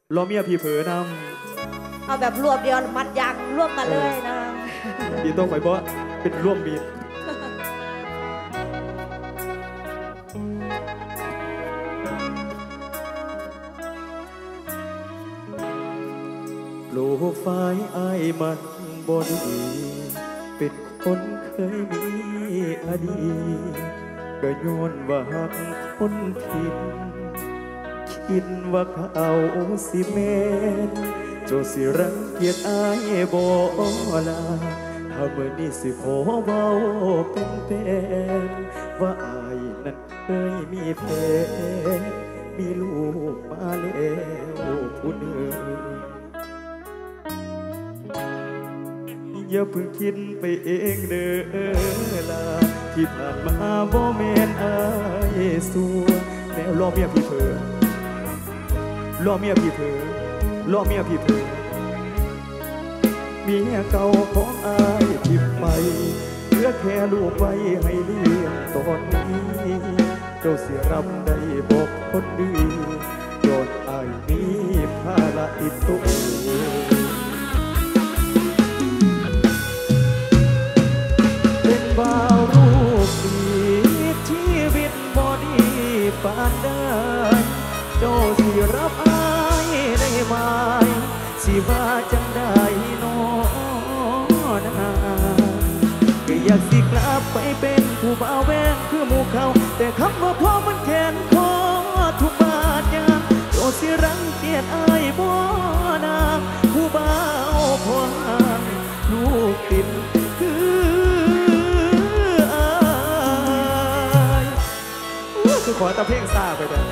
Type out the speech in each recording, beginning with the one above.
รอเมียพี่เผลอนำเอาแบบรวบเดียวมัดยางรวบกันเลยนะดีต้องไปเพราะเป็นร่วมมีดโลกไฟอ้ายมันบ่ดีเป็นคนเคยมีอดีตก็ย้อนว่าหักคนผิดคิดว่าเขาสิแม่นโจสิรังเกียจอายบ่ลาถ้าเมื่อนี้สิขอเว้าเป็นว่าอายนั้นเคยมีแฟนมีลูกมาแล้วผู้หนึ่งอย่าเพิ่งคิดไปเองเด้อล่ะที่ผ่านมาบ่แม่นอายสัวแล้วรอเมียพี่เผลอรอเมียพี่เผลอรอเมียพี่เผลอเมียเก่าของอายทิ่มไปเหลือแค่ลูกไว้ให้เลี้ยงตอนนี้เจ้าเสียรับได้บอกคนดีโดนอายมีภาระติดตัวเป็นบ่าวรูปดีชีวิตบ่ดีปานใดเจ้าสิรับอายได้ไหมสิว่าจังได้น้อนาก็อยากสิกลับไปเป็นผู้บ่าวแวงคือหมู่เขาแต่คำว่าพ่อมันแขนคอทุกบาทยามเจ้าสิรังเกียจอายบ่นางผู้บ่าวพ่อหางลูกติดคือขอตะเพ่งซาไปเด้อ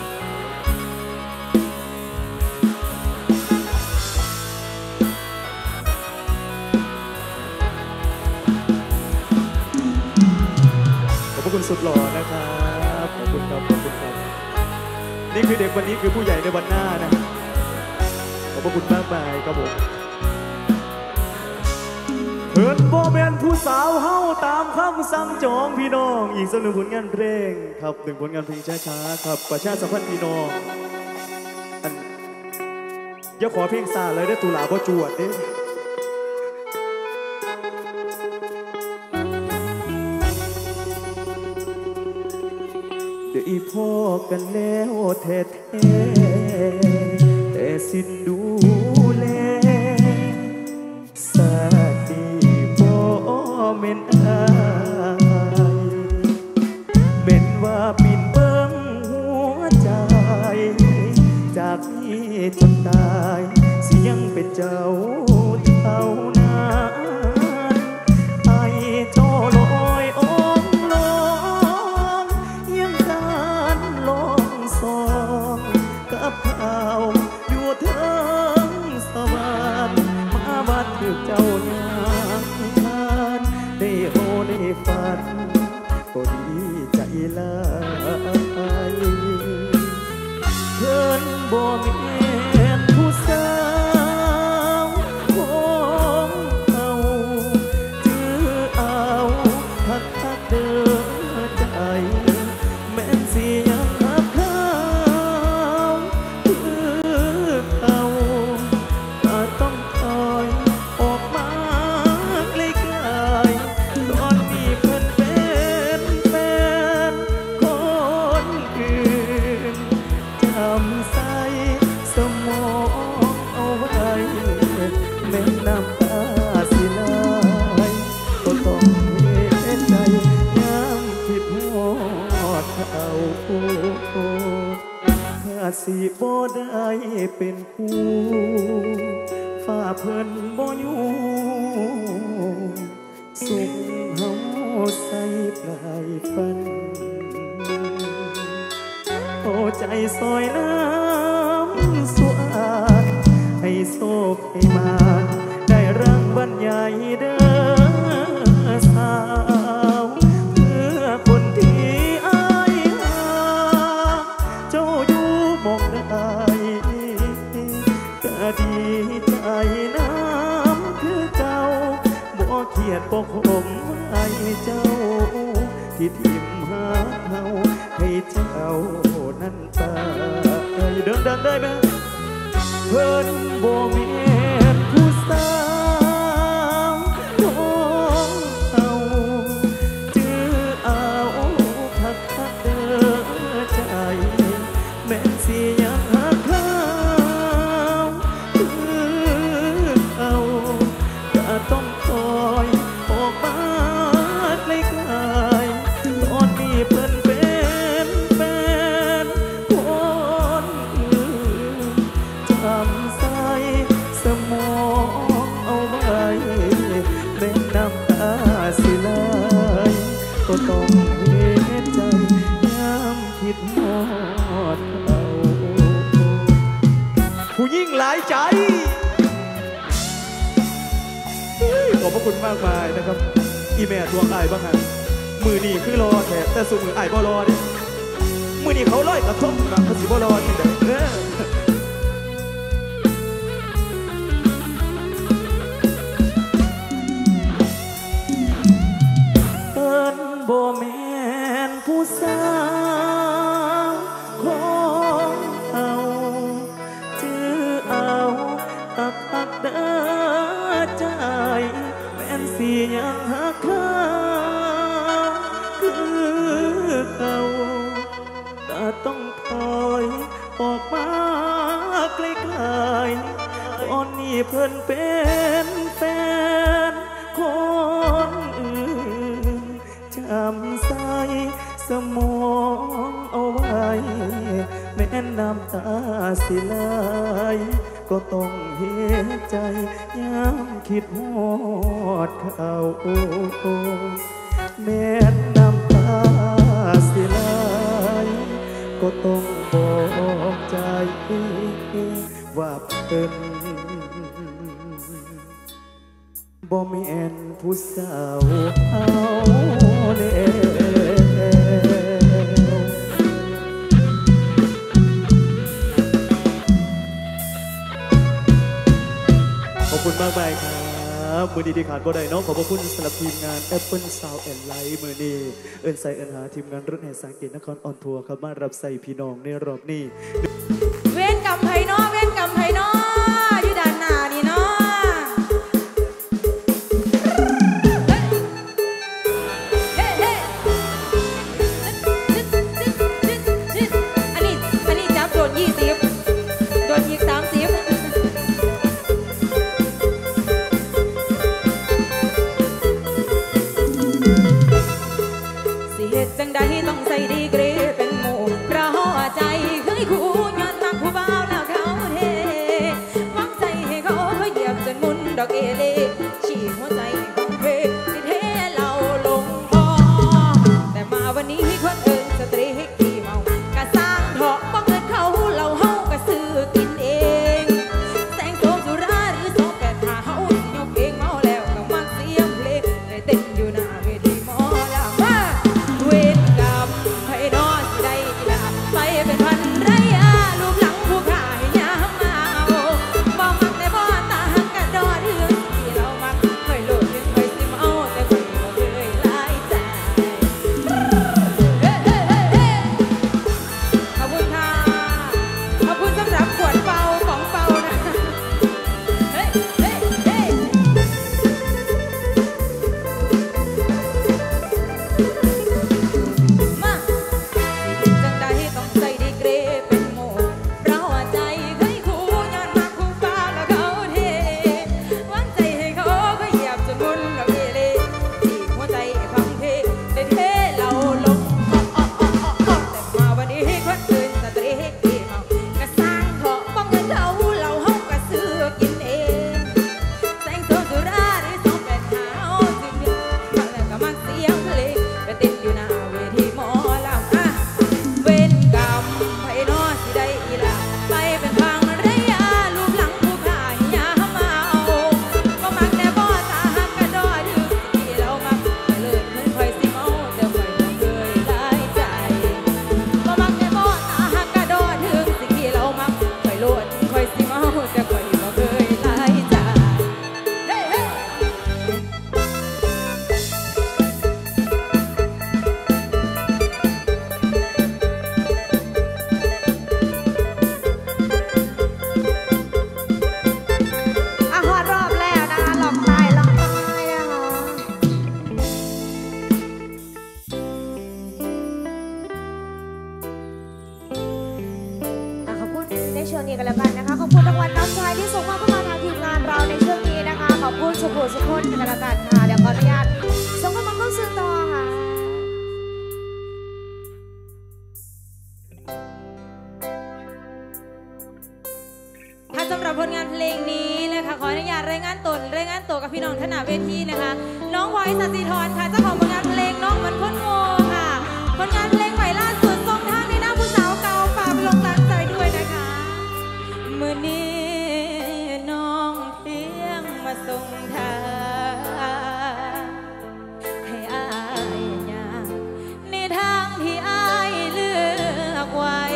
ขอบคุณสุดหล่อนะครับขอบคุณครับขอบคุณครับนี่คือเด็กวันนี้คือผู้ใหญ่ในวันหน้านะขอบคุณมากมายครับผมเฮิร์นโบแมนผู้สาวเฮาตามคำสั่งจองพี่น้องอีกสักหนึ่งผลงานเพลงครับหนึ่งผลงานเพลงช้าๆครับประชาสัมพันธ์พี่น้องอย่าขอเพลงซาเลยได้ตุลาบ่จวดเด้ได้พ่อกันแล้วแท้ๆแต่สิ้นดูแลสาดีบ่เม่นอายเม่นว่าปิ่นเบิ้งหัวใจจากนี้จนตายสิยังเป็นเจ้าเท่านั้นไอ้เจ้าลอยองลองยังการลองสองกับเขาอยู่เทิงสวรรค์มาบัดถึกเจ้าอย่างนั้นได้โหได้ฝันก็ดีใจลายเพิ่นบ่มีผู้สาวของเขาจื้อเอาทักเดินใจแม่นสิยังหักเขาคือเขาก็ต้องคอยออกมาไกลๆตอนนี้เพิ่นเป็นแฟนคนอื่นจำใส่สมองเอาไว้แม้น้ำตาสิไหลก็ต้องเห็นใจยามคิดฮอดเขาถ้าสิบ่ได้เป็นคู่ฝ่าเพิ่นบ่อยู่สุขเฮาใส่ปลายฝันโอ้ใจซอยน้ำสวาดให้โศกให้มาได้รางวัลใหญ่เด้อสาวเพื่อคนที่อายหาเจ้าอยู่มองได้ก็ดีใจน้ำคือเก่าบ่เขียดบ่ขมให้เจ้าที่ทิมหาเฮาให้เจ้านั้นตายเดินได้ไหมเพิ่นบ่แม่นผู้สาวของเอาจื้อเอาคักคักเด้อใจแม่นสิยังหักเขาคือเอาก็ต้องคอยออกมาไกลๆตอนนี้เพิ่นเป็นแฟนคนอื่นจำใส่สมองเอาไว้แม้น้ำตาสิไหลก็ต้องเห็นใจยามคิดฮอดเขาผู้ยิ่งหลายใจขอบพระคุณมากมายนะครับอีแม่ดวงอายบ้างฮะมือนี่คือรอแท้แต่สุดมืออายบ่รอเด้มือนี่เขาลอยกระทบกับเขาสิบ่รอจังได๋เพิ่นบ่แม่นผู้สาวของเอาจื้อเอาหักเด้อใจแม่นสิยังหักเขาคือเขาแต่ต้องถอยออกมาไกลๆตอนนี้เพิ่นเป็นแฟนคนอื่นจำใส่สมองเอาไว้แม้น้ำตาสิไหลก็ต้องเห็นใจยามคิดฮอดเขาแม้น้ำตาสิไหลก็ต้องบอกใจว่าเพิ่นบ่แม่นผู้สาวเอาแล้วขอบคุณมากมายครับมือดีที่ขาดบ่ได้เนาะขอบคุณสำหรับทีมงาน Apple Sound and Light มือนี้เอิ้นใส่เอิ้นหาทีมงานรถแห่สังเกตนครออนทัวร์ครับมารับใส่พี่น้องในรอบนี้เว้นกรรมไผเนาะเว้นกรรมไผเนาะอยู่ด้านหน้านี่เนาะอันนี้จับโดน20โดนอีก30จังใดต้องใส่ดีกรีเป็นหมู่เพราะใจเคยคู่ย้อนทักผู้บ่าวแล้วเขาเทวังใจให้เขาเหยียบจนมุนดอกเอเล่ฉีกหัวใจของเพสิเทเราลงคอแต่มาวันนี้คนเอิญสตรีให้ขี้เมากะสร้างเถาะบ่เงินเขาเราเฮากะซื้อกินเองแสงโซสุราหรือโซแปดขาเฮาสิยกเองเมาแล้วต้องมักเสียงเพลงได้เต้นอยู่หน้าเวทีหมอลำว่าเวทกับไพนอสได้กีฬาไปเป็นพันไรลูกหลังผู้ขายยามเอาบ่มักแต่บ่ตาหักกระดอเรื่องที่เราในช่วงนี้กันแล้วกันนะคะขอบคุณรางวัลน้ำใจที่ส่งมาเข้ามาทางทีมงานเราในช่วงนี้นะคะขอบคุณสุขุมสุขคนกันแล้วกันค่ะเดี๋ยวขออนุญาตส่งเข้ามาเข้าซื้อต่อค่ะถ้าสำหรับผลงานเพลงนี้นะคะขออนุญาตรายงานตัวกับพี่น้องท่านหน้าเวทีนะคะน้องพลอยสัตย์ศรีธรค่ะเจ้าของผลงานเพลงน้องมันคนโง่ค่ะผลงานเพลงใหม่ล่าสุดส่งทางในหน้าผู้สาวเก่าฝากไปลงตั้งใจด้วยนะคะมื้อนี้น้องเพียงมาส่งทางให้อายย่างในทางที่อายเลือกไว้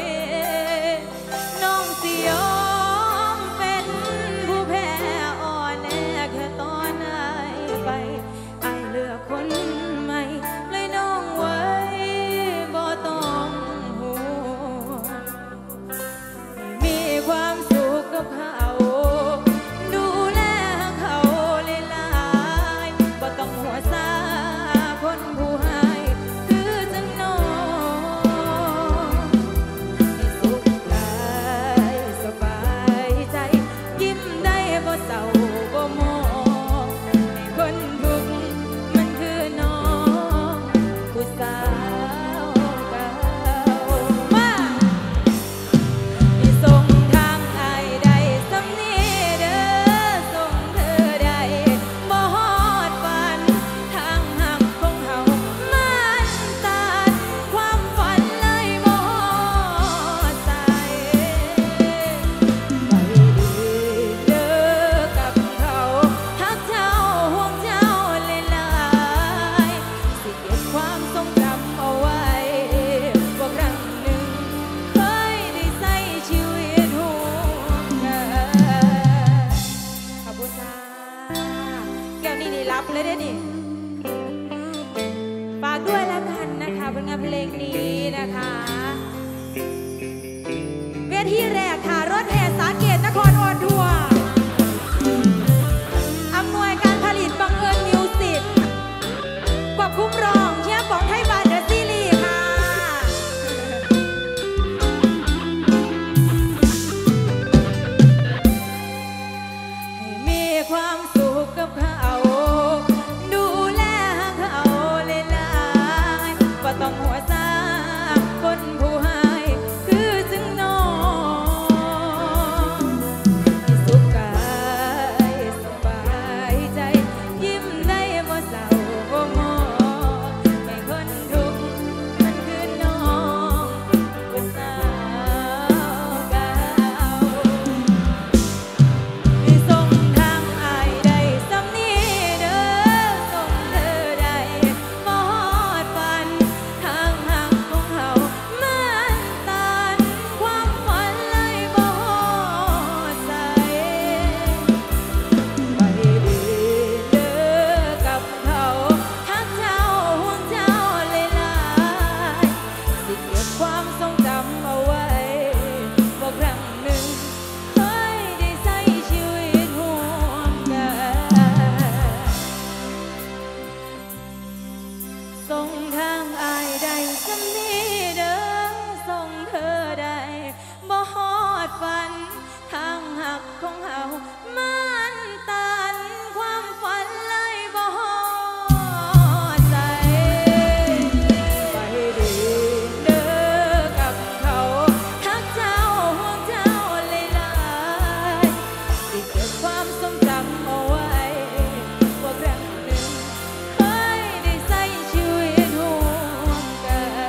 น้องสิยอมเป็นผู้แพ้อ่อนแอแค่ตอนอายไปอายเลือกคนใหม่เลยน้องไว้บ่ต้องห่วงมีความสุขกับเขาดูแลเขาหลายๆบ่ต้องหัวซาคนผู้ให้คือจังน้องให้สุขกายสบายใจยิ้มได้บ่เศร้าบ่มองให้คนทุกข์มันคือน้องผู้สาวเก่ามาให้ส่งทางอายได้สำนีเด้อส่งเธอได้บ่ฮอดฝันทางหักของเฮามันตัดความฝันเลยบ่ฮอดใจไปดีเด้อกับเขาฮักเจ้าห่วงเจ้าหลายๆสิเก็บความทรงจำเอาไว้ว่าครั้งหนึ่งเคยได้ใช้ชีวิตร่วมกันขอบคุณค่ะแก้วนี่รับเลยเด้อนี่ฝากด้วยแล้วกันนะคะผลงานเพลงนี้นะคะเวทีแรกค่ะรถแห่สาเกตนครออนทัวร์อำนวยการผลิตบังเอิญมิวสิกควบคุมร้องเชียร์ป๋องไทยบ้านเดอะซีรีส์ค่ะให้มีความสุขกับเขาดูแลเขาหลายๆบ่ต้องหัวซาคนผู้ให้คือจึงน้องให้สุขกายสบายใจยิ้มได้บ่เศร้าบ่มองให้คนทุกข์มันคือน้องผู้สาวเก่าให้ส่งทางอายได้สำนีเด้อส่งเธอได้บ่ฮอดฝันทางหักของเฮามันตันความฝันเลยบ่ฮอดใจไปดีเด้อกับเขาฮักเจ้าห่วงเจ้าหลายๆสิเก็บความทรงจำเอาไว้ว่าครั้งหนึ่งเคยได้ใช้ชีวิตร่วมกันส่งทางอายได้สำนีเด้อส่งเธอได้บ่ฮอดฝันทางหักของเฮามันตันความฝันเลยบ่ฮอดใจไปดีเด้อกับเขาฮักเจ้าห่วงเจ้าหลายๆสิเก็บความทรงจำเอาไว้ว่าครั้งหนึ่งเคยได้ใช้ชีวิตร่วมกัน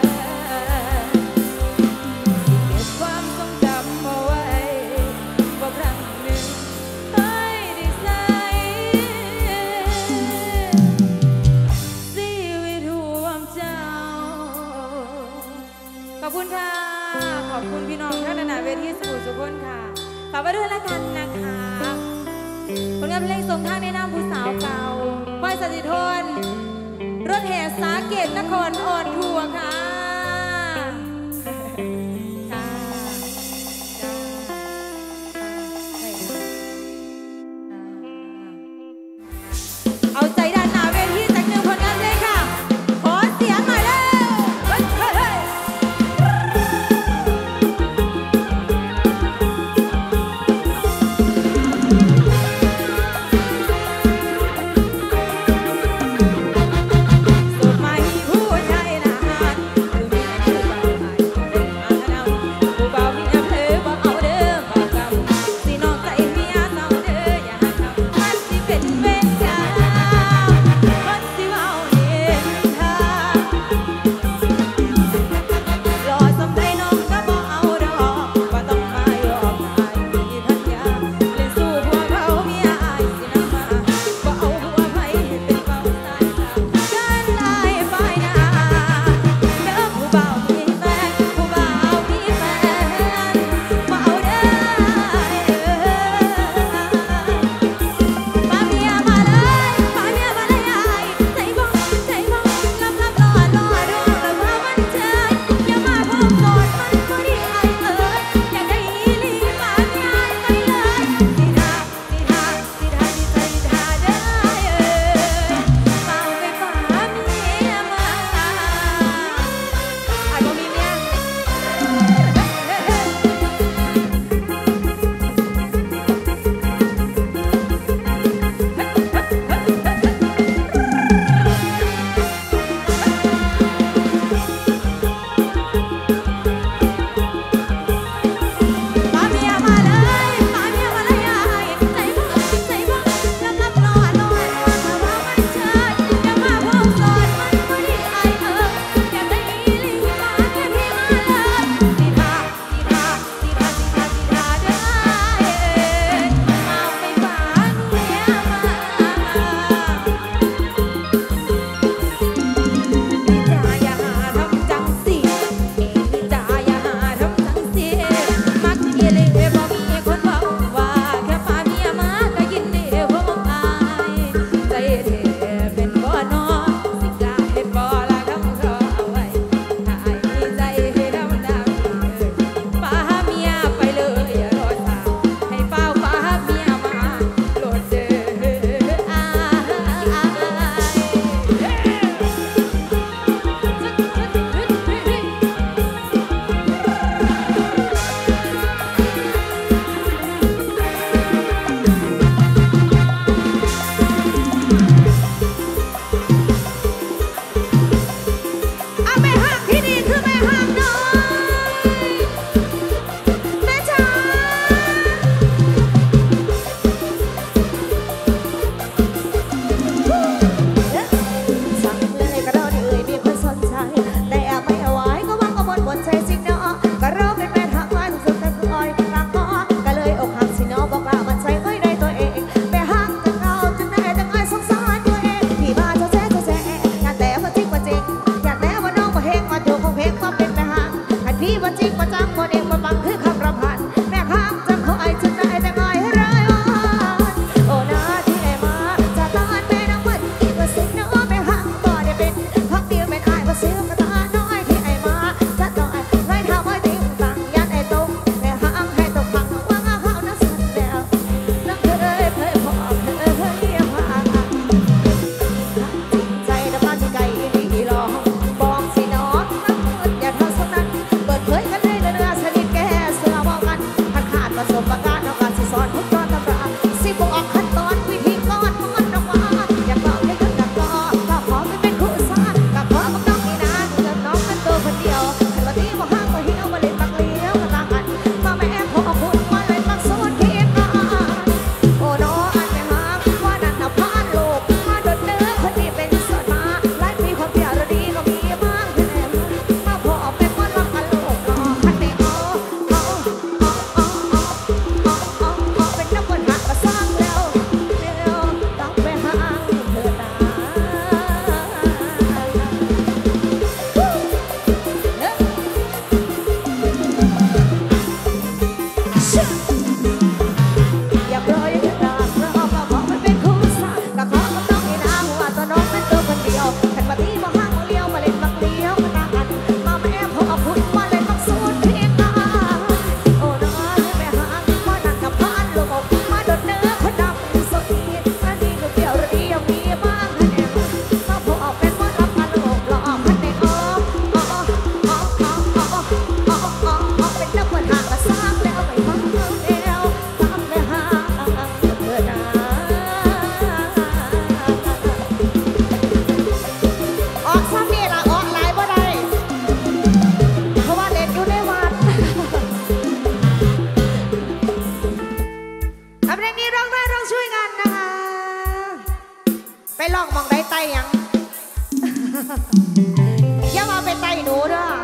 สิเก็บความทรงจำเอาไว้ว่าครั้งหนึ่งเคยได้ใช้ชีวิตร่วมเจ้าขอบคุณค่ะขอบคุณพี่น้องท่านนานาเวทีสุขุมสุขนค่ะฝากไว้ด้วยแล้วกันนะคะผลงานเพลงส่งทางในนามผู้สาวเก่าพลอยสัตย์ศรีธรรถแห่สาเกตนครออนทัวร์ค่ะจ้าจ้าเอาใจด้านหน้าเวทีจากหนึ่งผลงานเพลงค่ะขอเสียงหน่อยเร็วเฮ้ยเฮ้ยเฮ้ยลอกมองได้ไตยัง อย่ามาไปไตหนูเด้อ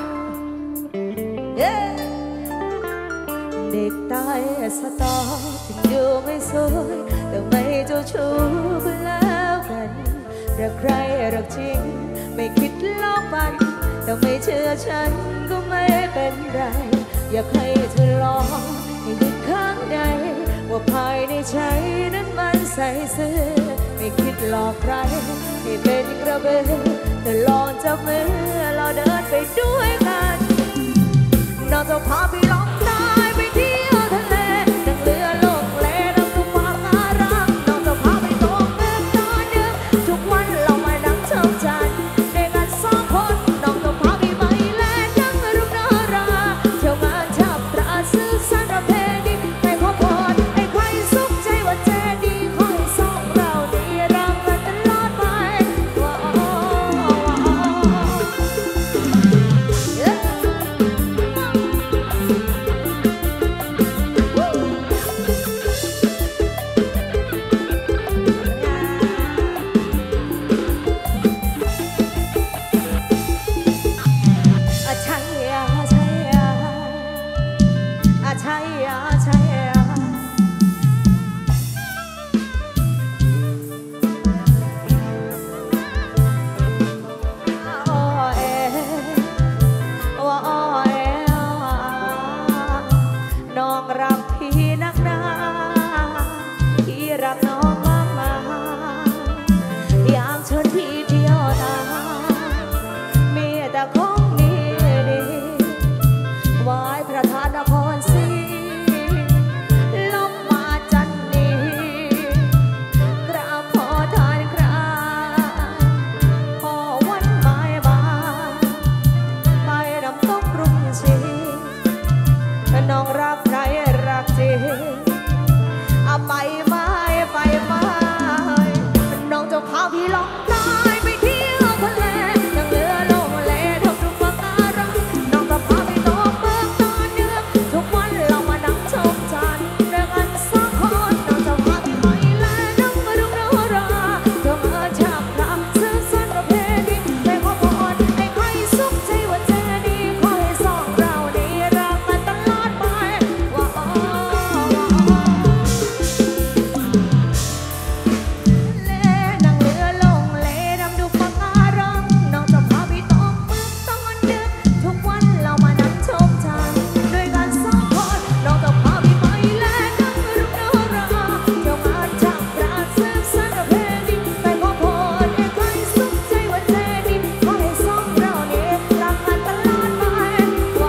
เด็กตายสตอถึงดูไม่สวยแต่ไม่เจ้าชู้ก็แล้วกันรักใครรักจริงไม่คิดลอกมันแต่ไม่เชื่อฉันก็ไม่เป็นไรอยากให้เธอลองให้นึกข้างในว่าภายในใจนั้นมันใส่ซื่อไม่คิดหลอกใครให้เป็นกระเบื้องแต่ลองจับมือเราเดินไปด้วยกันน้องจะพาไปลองตายไปเที่ยวทะเลนั่งเรือลงเลน้ำทุกความน่ารักน้องจะพาไปตกเมืองตอนดึกทุกวันเรามานั่งชมจันทร์ในกันสองคนน้องจะพาไปไหมแลนั่งรูปนาราเที่ยวงานจับตราซื้อสันประเพณีให้ขอพรให้ใครสุขใจว่าเจดีขอให้สองเราได้รักกันตลอดไปว้าวน้องรักพี่นักหนาพี่รักน้องมากมายอยากชวนพี่เที่ยวตามมีแต่ของดีดีไหว้พระธาตุนครศรีลงมาจันนีกราบขอทานคราขอวันหมายบานไปน้ำตกกรุงศรีน้องรักใครรักจริงเอาไปไหมไปไหมน้องจะพาพี่ลองตายไปเที่ยวทะเลนั่งเรือลงเลทำทุกความน่ารักน้องจะพาไปตกเมืองตอนดึกทุกวันเรามานั่งชมจันทร์ด้วยกันสองคนน้องจะพาพี่ไปแลนั่งรูปนาราเที่ยวงานจับตราซื้อสันประเพณีให้ขอพรให้ใครสุขใจว่าเจดีขอให้สองเราได้รักกันตลอดไปว้าวนั่งเรือลงเลดำดูฟังอารมณ์น้องจะพาพี่ตกเมืองตอนดึกทุกวันเรามานั่งชมจันทร์ด้วยกันสองคนน้องจะพาพี่ไปแลนั่งรูปนาราเที่ยวงานจับตราซื้อสันประเพณีไปขอพรให้ใครสุขใจว่าเจดีขอให้สองเราเนี่ยรักกันตลอดไปว้าว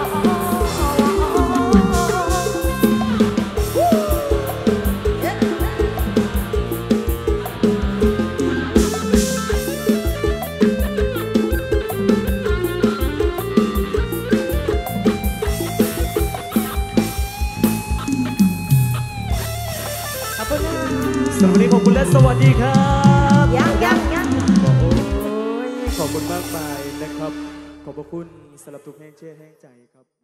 ขอบคุณนะสวัสดีขอบคุณและสวัสดีครับยังโอ้ยขอบคุณมากมายนะครับ ขอบพระคุณสำหรับทุกแห่งเชื่อแห่งใจครับ